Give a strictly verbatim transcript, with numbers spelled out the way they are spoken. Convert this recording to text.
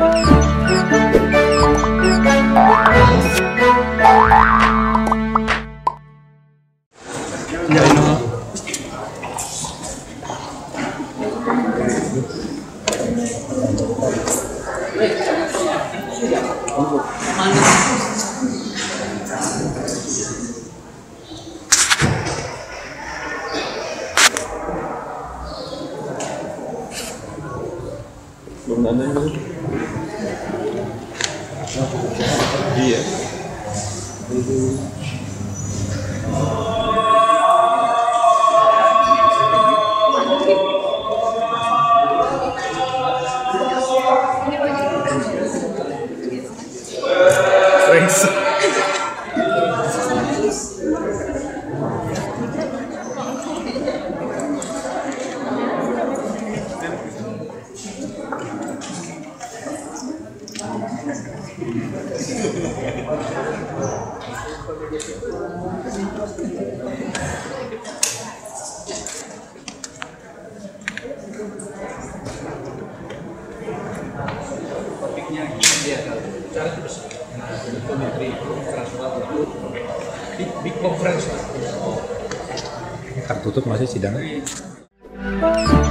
Belum ada yang iya. Thanks. Topiknya dia cara terus itu menteri internasional itu big, big conference. Tertutup masih sidangnya.